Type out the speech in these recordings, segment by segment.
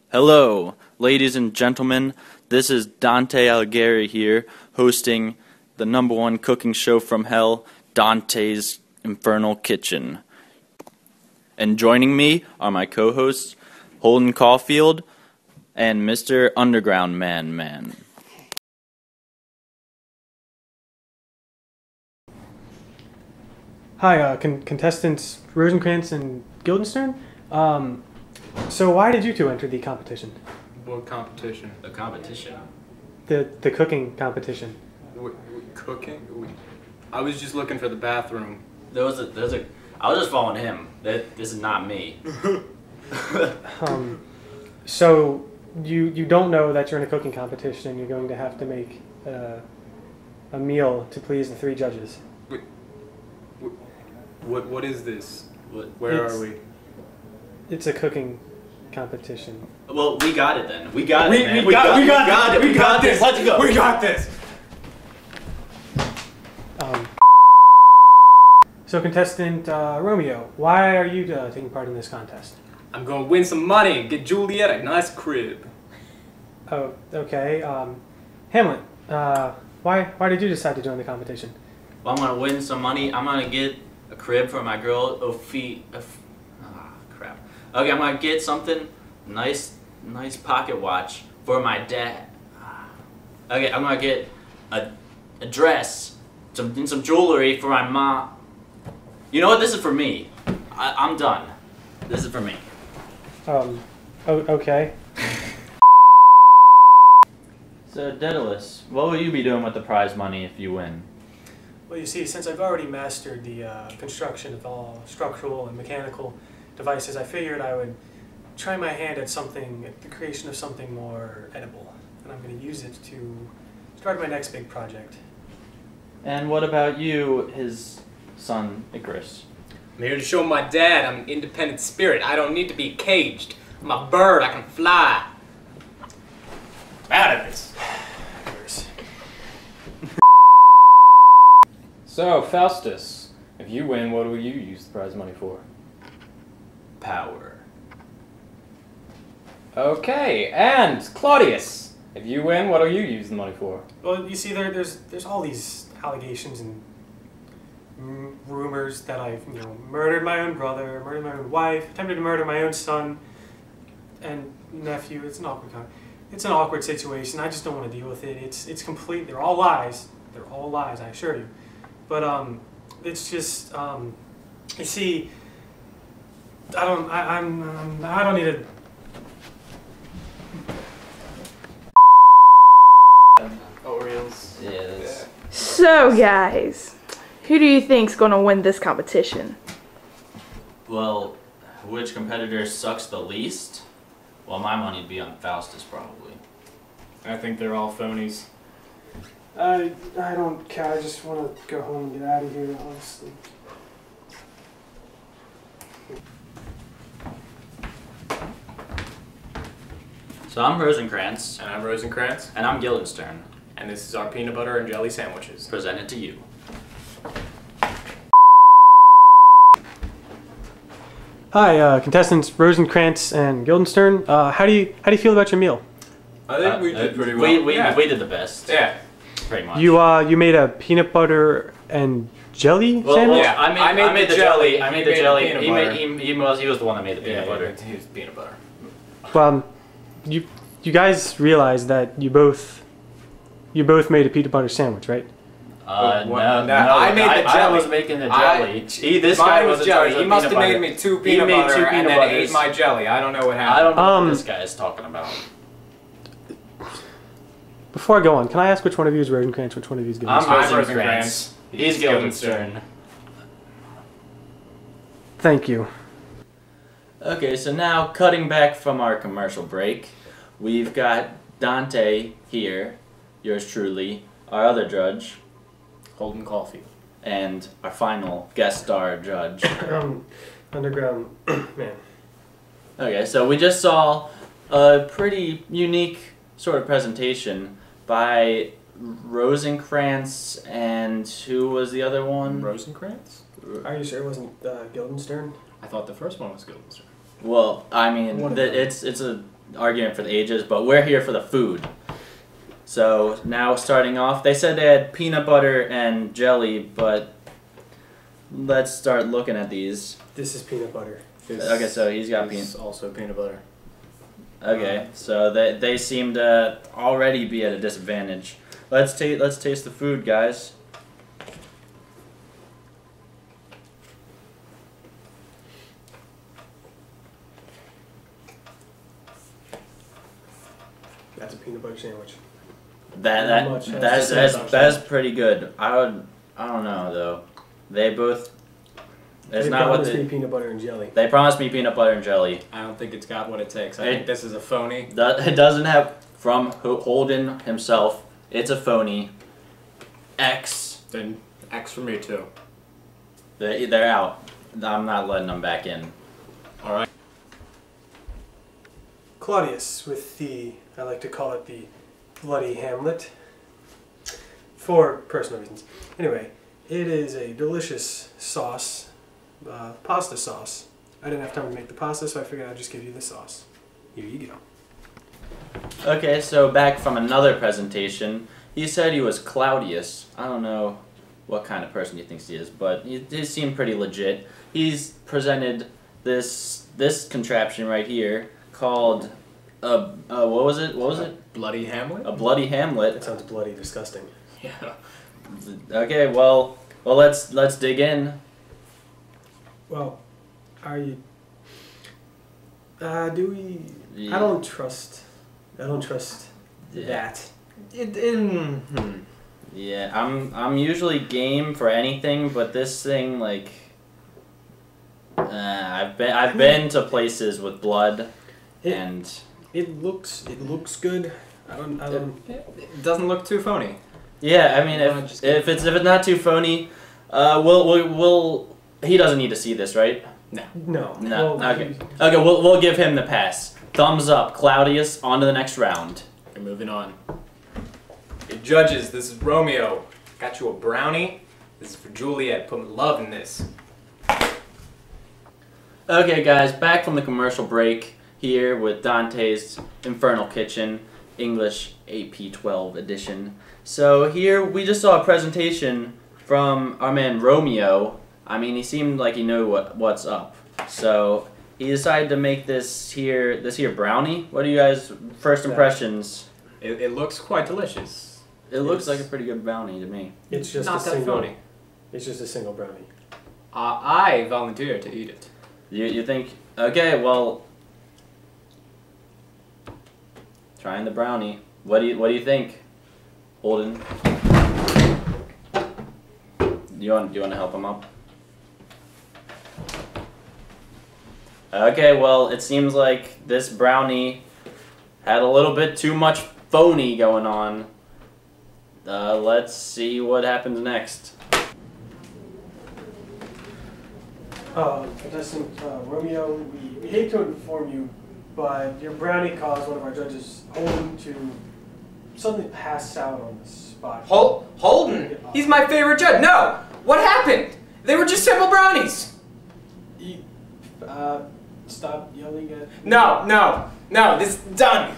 Hello, ladies and gentlemen. This is Dante Alighieri here, hosting the #1 cooking show from hell, Dante's Infernal Kitchen. And joining me are my co-hosts, Holden Caulfield and Mr. Underground Man. Hi, contestants Rosencrantz and Guildenstern. So why did you two enter the competition? What competition? The competition? The cooking competition. Cooking? I was just looking for the bathroom. I was just following him. This is not me. So you don't know that you're in a cooking competition and you're going to have to make a meal to please the 3 judges. What is this? Where are we? It's a cooking competition. Well, we got it then. We got it, man. We got it. We got this. Let's go. We got this. So contestant Romeo, why are you taking part in this contest? I'm gonna win some money and get Juliet a nice crib. Oh, okay. Hamlet, why did you decide to join the competition? Well, I'm gonna win some money. I'm gonna get a crib for my girl. Crap. Okay, I'm gonna get something nice pocket watch for my dad. Okay, I'm gonna get a dress, some jewelry for my mom. You know what? This is for me. I'm done. This is for me. Okay. So, Deadalus, what will you be doing with the prize money if you win? Well, you see, since I've already mastered the construction of all structural and mechanical devices, I figured I would try my hand at the creation of something more edible. And I'm going to use it to start my next big project. And what about you, his son, Icarus? I'm here to show my dad I'm an independent spirit. I don't need to be caged. I'm a bird. I can fly. Out of this. So, Faustus, if you win, what will you use the prize money for? Power. Okay, and Claudius, if you win, what will you use the money for? Well, you see, there's all these allegations and rumors that I've murdered my own brother, murdered my own wife, attempted to murder my own son and nephew. It's an awkward situation. I just don't want to deal with it. It's complete. They're all lies. They're all lies, I assure you. But it's just you see, I don't need to. Oreos. Yes. So guys, who do you think's gonna win this competition? Well, which competitor sucks the least? Well, my money'd be on Faustus, probably. I think they're all phonies. I don't care. I just want to go home and get out of here, honestly. So I'm Rosencrantz. And I'm Rosencrantz. And I'm Guildenstern. And this is our peanut butter and jelly sandwiches. Presented to you. Hi, contestants Rosencrantz and Guildenstern. How do you feel about your meal? I think we did pretty well. We did the best. Yeah. Pretty much. You made a peanut butter and jelly sandwich? Yeah, I made the jelly. I made the jelly. He He was the one that made the peanut butter. He was peanut butter. Well, you guys realize that you both made a peanut butter sandwich, right? No, I made the jelly. I was making the jelly. This guy was jelly. He must have made me 2 peanut butter and then ate my jelly. I don't know what happened. I don't know what this guy is talking about. Before I go on, can I ask which one of you is Rosencrantz, which one of you is Guildenstern? I'm Rosencrantz. He's Guildenstern. Thank you. Okay, so now cutting back from our commercial break, we've got Dante here, yours truly, our other judge, Holden Caulfield. and our final guest star judge. Underground man. Okay, so we just saw a pretty unique sort of presentation by Rosencrantz and who was the other one? Rosencrantz? Are you sure it wasn't Guildenstern? I thought the first one was Guildenstern. Well, I mean, it's a arguing for the ages, but we're here for the food. So now starting off, they said they had peanut butter and jelly, but let's start looking at these. This is peanut butter. Okay, so he's got It's also peanut butter. Okay, so they seem to already be at a disadvantage. Let's taste the food, guys. That's a peanut butter sandwich. That's pretty good. I don't know though. They both. It's They not what promised me peanut butter and jelly. they promised me peanut butter and jelly. I don't think it's got what it takes. I think this is a phony. It doesn't have from Holden himself. It's a phony. X. Then X for me too. They're out. I'm not letting them back in. All right. Claudius with the, I like to call it the bloody Hamlet, for personal reasons. Anyway, it is a delicious sauce, pasta sauce. I didn't have time to make the pasta, so I figured I'd just give you the sauce. Here you go. Okay, so back from another presentation. He said he was Claudius. I don't know what kind of person he thinks he is, but he seemed pretty legit. He's presented this contraption right here called what was it? What was it? Bloody Hamlet? A bloody Hamlet. That sounds bloody disgusting. Yeah. Okay, well let's dig in. Well, are you? Do we? Yeah. I don't trust Yeah. that. Yeah, I'm usually game for anything, but this thing like I've been to places with blood, and It looks good. I don't. It doesn't look too phony. yeah, I mean if it's not too phony, we'll he doesn't need to see this, right? No. No. Well, Okay. Okay, we'll give him the pass. Thumbs up, Claudius. On to the next round. We're moving on. Hey, judges, this is Romeo. Got you a brownie. This is for Juliet. Put love in this. Okay, guys, back from the commercial break here with Dante's Infernal Kitchen, English AP12 edition. So here we just saw a presentation from our man Romeo. I mean, he seemed like he knew what's up. So he decided to make this here brownie. What are you guys' first impressions? It looks quite delicious. It looks like a pretty good brownie to me. It's just Not a that single. phony. It's just a single brownie. I volunteer to eat it. You think? Okay, well, trying the brownie. What do you think, Holden? Do you want to help him up? Okay, well, it seems like this brownie had a little bit too much phony going on. Let's see what happens next. Contestant Romeo, we hate to inform you, but your brownie caused one of our judges, Holden, to suddenly pass out on the spot. Holden? He's my favorite judge. No! What happened? They were just simple brownies. Stop yelling at... No, this is done.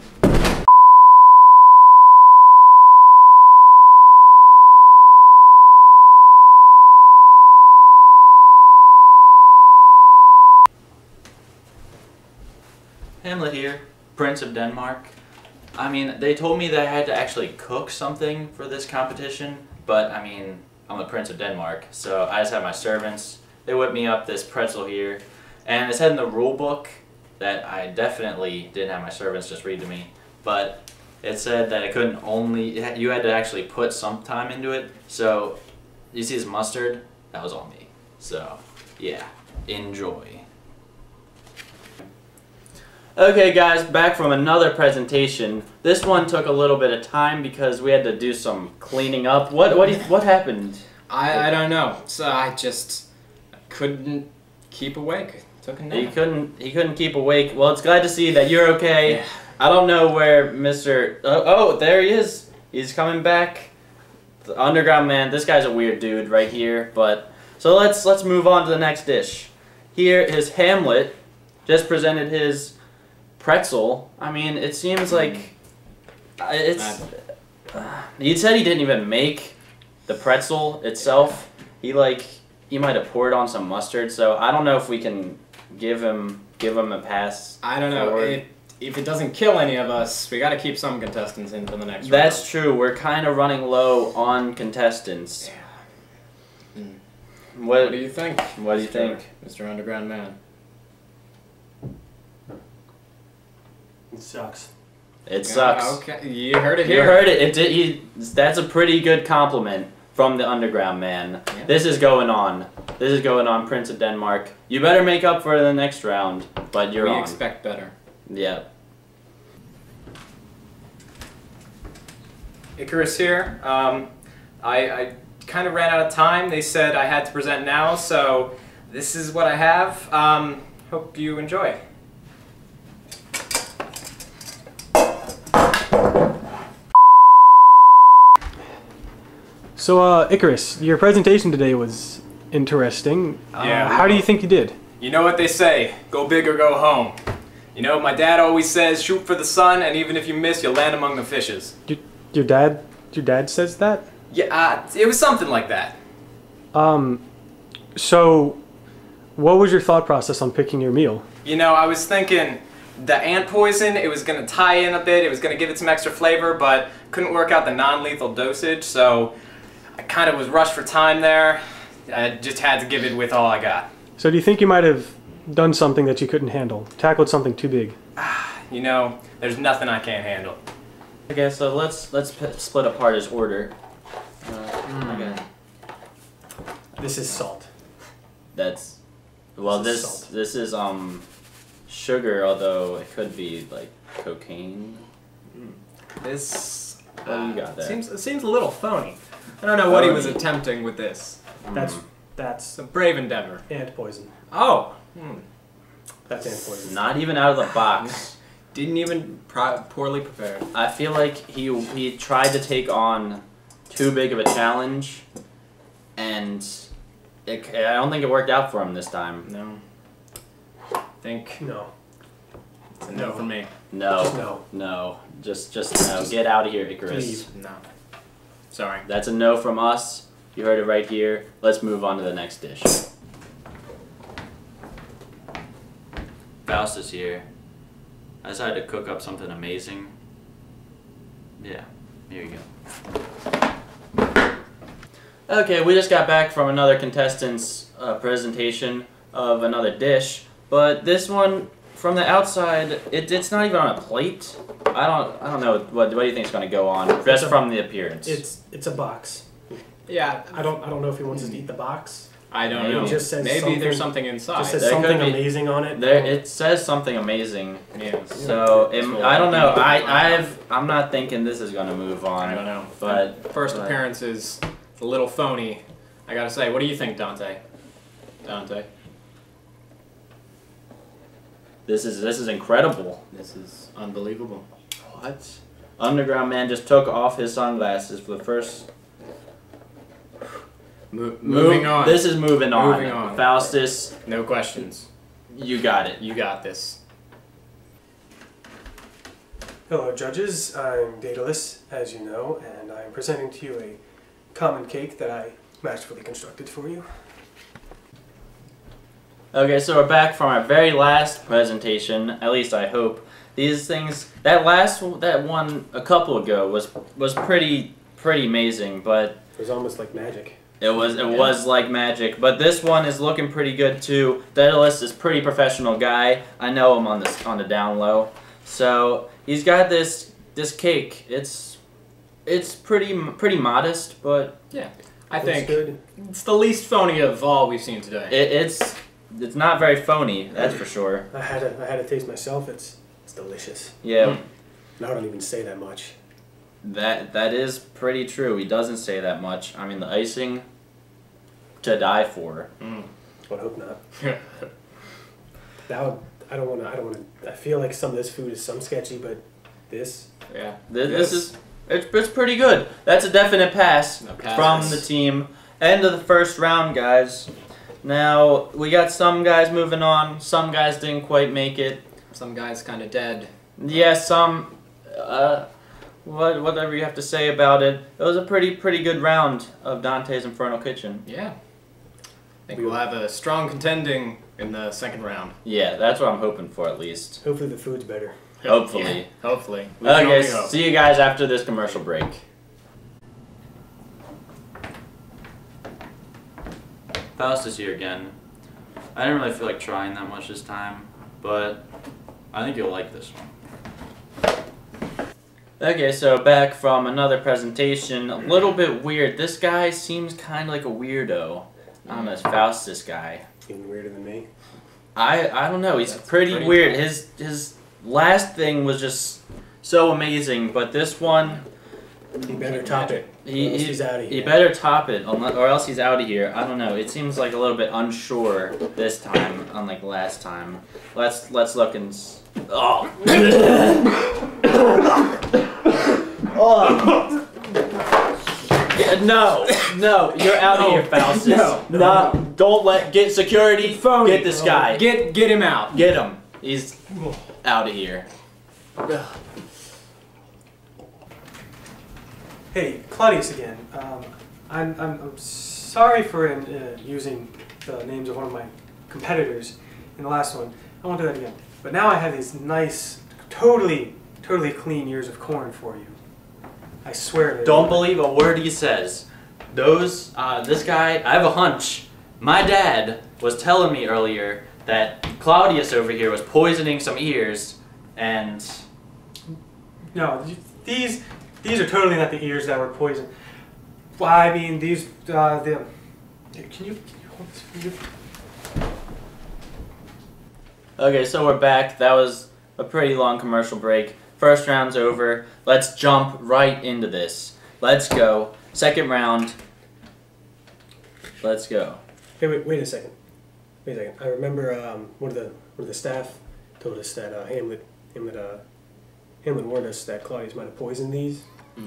Hamlet here, Prince of Denmark. I mean, they told me that I had to actually cook something for this competition, but I mean, I'm the Prince of Denmark, so I just have my servants. They whipped me up this pretzel here, and it said in the rule book that I definitely didn't have my servants just read to me, but it said that I couldn't only, you had to actually put some time into it, so you see this mustard? That was all me. So, yeah, enjoy. Okay guys, back from another presentation. This one took a little bit of time because we had to do some cleaning up. What happened? I don't know. So I just couldn't keep awake. Took a nap. He couldn't keep awake. Well, it's glad to see that you're okay. Yeah. I don't know where Mr. Oh, there he is. He's coming back. The underground man. This guy's a weird dude right here. But so let's move on to the next dish. Here is Hamlet. Just presented his pretzel. I mean, it seems like it's. He said he didn't even make the pretzel itself. He might have poured on some mustard. So I don't know if we can give him a pass. I don't know. If it doesn't kill any of us, we got to keep some contestants in for the next round. That's true. We're kind of running low on contestants. Yeah. What do you think? What do you think, Mr. Underground Man? It sucks. It sucks. Okay, you heard it here. You heard it. That's a pretty good compliment from the Underground Man. Yeah. This is going on. This is going on, Prince of Denmark. You better make up for the next round, but you're on. We expect better. Yeah. Icarus here. I kind of ran out of time. They said I had to present now, so this is what I have. Hope you enjoy. So, Icarus, your presentation today was interesting. Yeah. How do you think you did? You know what they say, go big or go home. You know, my dad always says, shoot for the sun, and even if you miss, you'll land among the fishes. Your dad says that? Yeah, it was something like that. So, what was your thought process on picking your meal? You know, I was thinking the ant poison, it was going to tie in a bit, it was going to give it some extra flavor, but couldn't work out the non-lethal dosage, so I kind of was rushed for time there. I just had to give it with all I got. So do you think you might have done something that you couldn't handle? Tackled something too big? You know, there's nothing I can't handle. Okay, so let's split apart his order. Okay. This is salt. That's this is sugar, although it could be like cocaine. This What do you got there? seems a little phony. I don't know what he was attempting with this. That's It's a brave endeavor. ant poison. Oh. That's ant poison. Not even out of the box. Didn't even poorly prepared. I feel like he tried to take on too big of a challenge, and I don't think it worked out for him this time. No. Think No. it's a no from me. No. Just no. No. Just no. Get out of here, Icarus. Leave. No. Sorry. That's a no from us. You heard it right here. Let's move on to the next dish. Faustus here. I decided to cook up something amazing. Yeah, here you go. Okay, we just got back from another contestant's presentation of another dish, but this one, from the outside, it's not even on a plate. I don't know what do you think is going to go on just from the appearance. It's a box. Yeah. I don't know if he wants us to eat the box. I don't Maybe know. It just says Maybe something- there's something inside. Just says There something could be- amazing on it. There, it says something amazing. Yeah. So I don't know. I'm not thinking this is going to move on. I don't know. But First appearance is a little phony. I gotta say, what do you think, Dante? Dante? this is incredible. This is unbelievable. What? Underground Man just took off his sunglasses for the first. Moving on. This is moving on. Moving on. Faustus, No questions. you got it. You got this. Hello, judges. I'm Deadalus, as you know, and I'm presenting to you a common cake that I masterfully constructed for you. Okay, so we're back from our very last presentation. At least I hope. These things. That one a couple ago was pretty amazing, but It was almost like magic. it was like magic. But this one is looking pretty good too. Deadalus is pretty professional guy. I know him on the down low. So he's got this cake. It's pretty modest, but Yeah. I Looks think good. it's the least phony of all we've seen today. it's not very phony. That's for sure. I had a taste myself. It's delicious. Yeah, Now I don't even say that much. that is pretty true. He doesn't say that much. I mean, the icing to die for. I would hope not. That would. I don't want to. I feel like some of this food is some sketchy, but this. Yeah. This is it's pretty good. That's a definite pass No pass. from the team. End of the first round, guys. Now we got some guys moving on. Some guys didn't quite make it. Some guy's kind of dead. Yeah, whatever you have to say about it. It was a pretty good round of Dante's Infernal Kitchen. Yeah. I think we'll have a strong contending in the second round. Yeah, that's what I'm hoping for at least. Hopefully the food's better. Hopefully. Yeah, hopefully. We can Okay, only hope. see you guys after this commercial break. Faustus here again. I didn't really feel like trying that much this time, but I think you'll like this one. Okay, so back from another presentation. A little bit weird. This guy seems kind of like a weirdo. I don't know, it's Faustus guy. Even weirder than me. I don't know. He's That's pretty pretty weird. His last thing was just so amazing, but this one, He better top it. He's out of he here. better top it, or else he's out of here. I don't know. It seems like a little bit unsure this time, unlike last time. Let's look and. Oh. Oh. Yeah, no, you're out of here, Faustus. No, don't get security. Phony. Get this guy. Get him out. Get him. He's out of here. Hey, Claudius again. I'm sorry for using the names of one of my competitors in the last one. I won't do that again. But now I have these nice, totally clean ears of corn for you. I swear. Don't believe a word he says. This guy, I have a hunch. My dad was telling me earlier that Claudius over here was poisoning some ears, and... No, these are totally not the ears that were poisoned. Well, I mean, these, Can you hold this for me? Okay, so we're back. That was a pretty long commercial break. First round's over. Let's jump right into this. Let's go. Second round. Let's go. Hey, wait a second. I remember one of the staff told us that Hamlet warned us that Claudius might have poisoned these.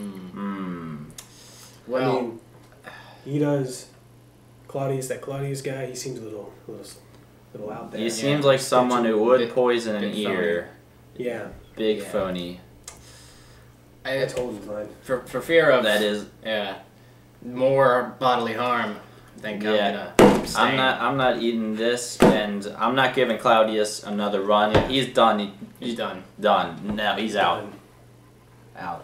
Well, I mean, he does. That Claudius guy, he seems a little out there. He seems like someone who would poison an bit ear. Yeah, Big Yeah. phony. I told him mine. for fear of That is. more bodily harm, I think Yeah. I'm gonna abstain. I'm not eating this, and I'm not giving Claudius another run. He's done. He's done. Done. No, he's out. Out.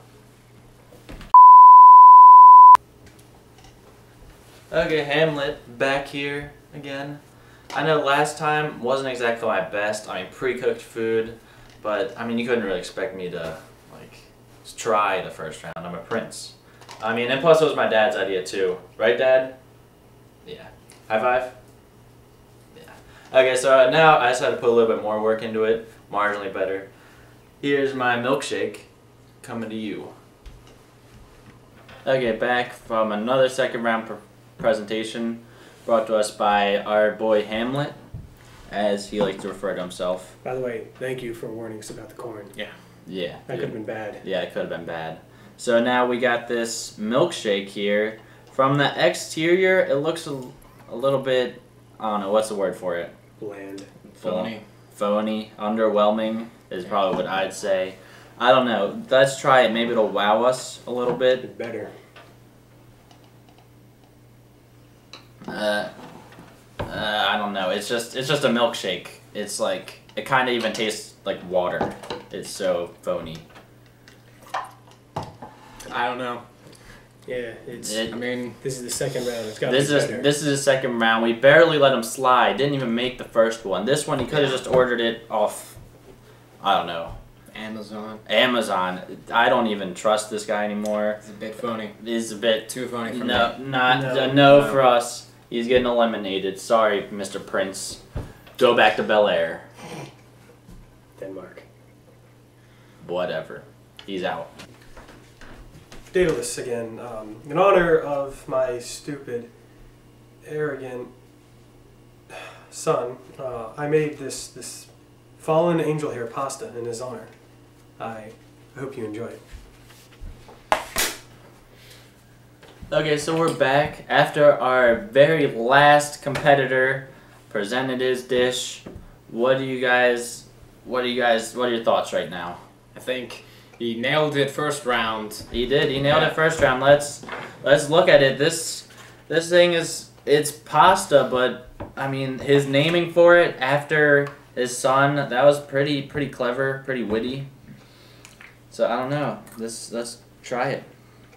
Okay, Hamlet, back here again. I know last time wasn't exactly my best. I mean, pre-cooked food, but I mean, you couldn't really expect me to like try the first round. I'm a prince. I mean, and plus it was my dad's idea too, right, Dad? Yeah. High five. Yeah. Okay, so now I just had to put a little bit more work into it, marginally better. Here's my milkshake coming to you. Okay, back from another second round presentation brought to us by our boy Hamlet, as he likes to refer to himself. By the way, thank you for warning us about the corn. Yeah. That could have been bad. Yeah, it could have been bad. So now we got this milkshake here. From the exterior, it looks a little bit, I don't know, what's the word for it? Bland. Phony. Phony, underwhelming is probably what I'd say. I don't know. Let's try it. Maybe it'll wow us a little bit. It's better. I don't know. It's just a milkshake. It's like it kind of even tastes like water. It's so phony. I don't know. Yeah, it's. I mean, This is the second round. It's got to be This is better. this is the second round. We barely let him slide. Didn't even make the first one. This one he could have just ordered it off. I don't know. Amazon. Amazon. I don't even trust this guy anymore. It's a bit phony. He's a bit Too phony for no, me. not No. no for us. He's getting eliminated. Sorry, Mr. Prince. Go back to Bel Air. Denmark. Whatever. He's out. Deadalus again. In honor of my stupid, arrogant son, I made this fallen angel hair pasta in his honor. I hope you enjoy it. Okay, so we're back after our very last competitor presented his dish. What do you guys what are your thoughts right now? I think he nailed it first round. He did. He nailed it first round. Let's look at it. This thing it's pasta, but I mean his naming for it after his son, that was pretty clever, pretty witty. So I don't know. Let's try it.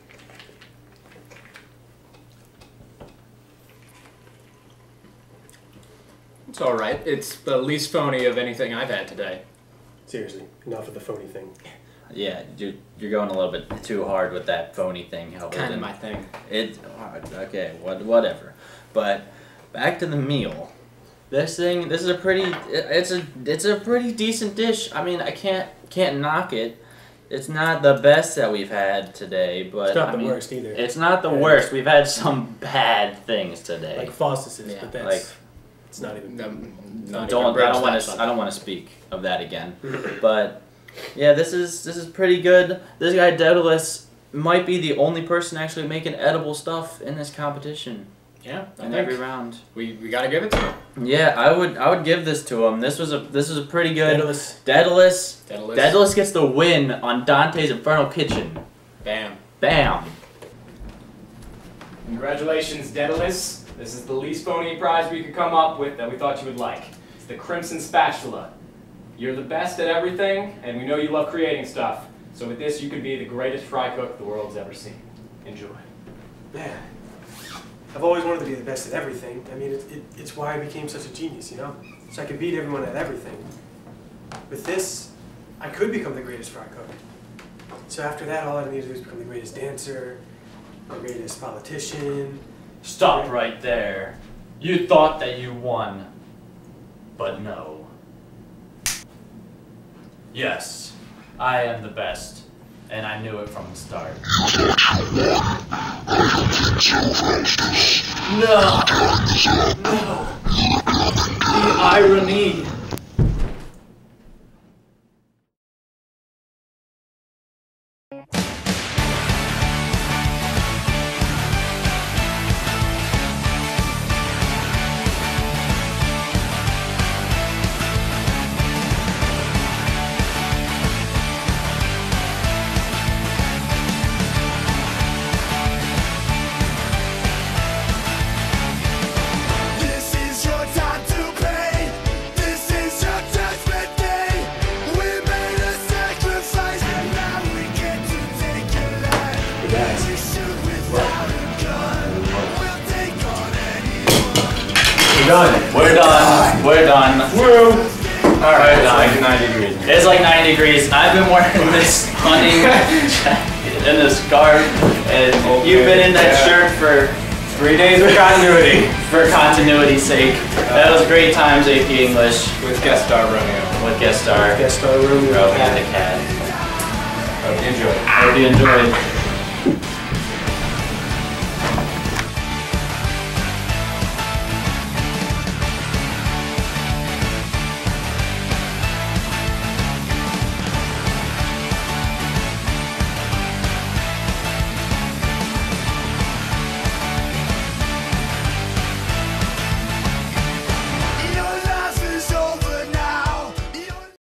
It's all right. It's the least phony of anything I've had today. Seriously, enough of the phony thing. Yeah, you're going a little bit too hard with that phony thing. Kind of my thing. Okay, whatever. But back to the meal. This is a pretty it's a pretty decent dish. I mean, I can't knock it. It's not the best that we've had today, but It's not the worst either. It's not the worst. We've had some bad things today. Like Faustus is, but that's it's not even. I don't want to speak of that again. But yeah, this is pretty good. This guy Deadalus might be the only person actually making edible stuff in this competition. Yeah, in every round. We gotta give it to him. Yeah, I would give this to him. This was a pretty good. Deadalus gets the win on Dante's Infernal Kitchen. Bam. Bam. Congratulations, Deadalus. This is the least phony prize we could come up with that we thought you would like. It's the Crimson Spatula. You're the best at everything, and we know you love creating stuff. So with this, you could be the greatest fry cook the world's ever seen. Enjoy. Yeah. I've always wanted to be the best at everything. I mean, it's why I became such a genius, you know? So I could beat everyone at everything. With this, I could become the greatest fry cook. So after that, all I need to do is become the greatest dancer, the greatest politician. Stop right there. You thought that you won, but no. Yes, I am the best, and I knew it from the start. No! No! The irony! We're done. Woo! Alright, it's like 90 degrees. It's like 90 degrees. I've been wearing this hunting jacket and this scarf, and you've been in that shirt for 3 days of continuity. For continuity's sake. That was great times, AP English. With guest star Romeo. With guest star Romeo the cat. Hope you enjoyed. Hope you enjoyed.